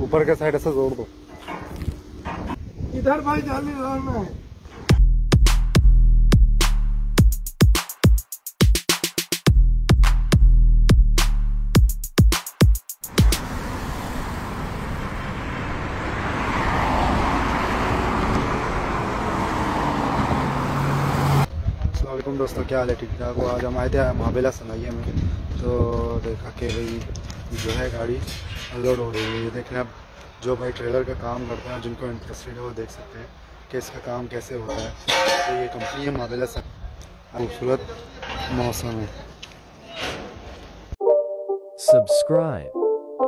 ऊपर के साइड ऐसे जोड़ दो। इधर भाई जाली लगाना है। अस्सलामुअलैकुम दोस्तों, क्या हाल है? ठीक ठाक हो? आज हम आए थे महाबेला सनाइया में, तो देखा कि भाई जो है गाड़ी अनलोड हो रही है। ये देखना, अब जो भाई ट्रेलर का काम करते हैं, जिनको इंटरेस्टेड है वो देख सकते हैं कि इसका काम कैसे होता है। तो ये कंपनी है महाबेला सनाइया, खूबसूरत मौसम है। Subscribe.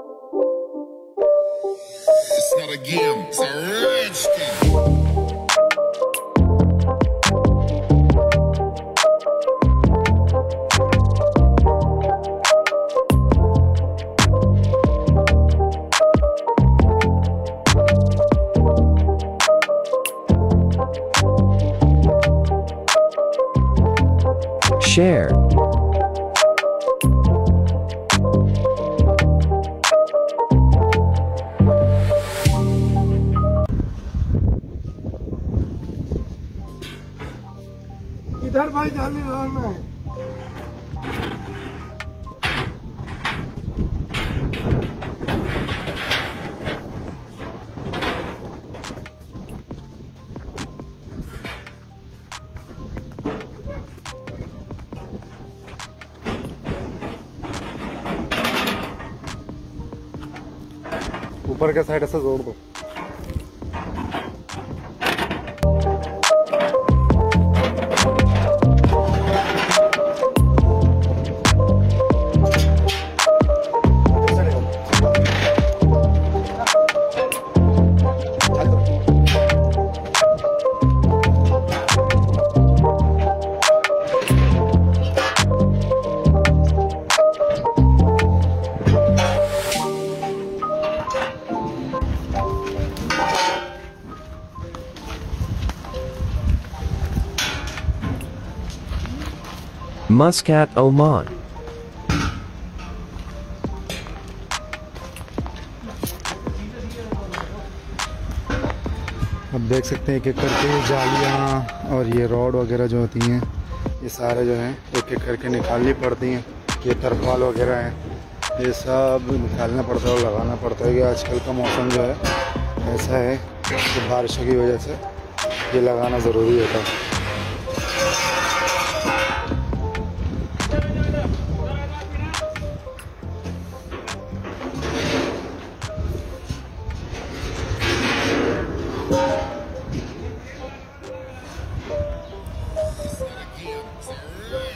It's not a game, it's a rich thing. Share. इधर भाई जाली लगाना है। ऊपर के साइड ऐसे जोड़ दो। Muscat, Oman. अब देख सकते हैं एक एक करके जालियाँ और ये रॉड वगैरह जो होती हैं, ये सारे जो हैं एक एक करके निकालनी पड़ती हैं। ये तरपाल वगैरह हैं, ये सब निकालना पड़ता है और लगाना पड़ता है। कि आजकल का मौसम जो है ऐसा है कि बारिशों की वजह से ये लगाना ज़रूरी होता है। It's not a game, it's a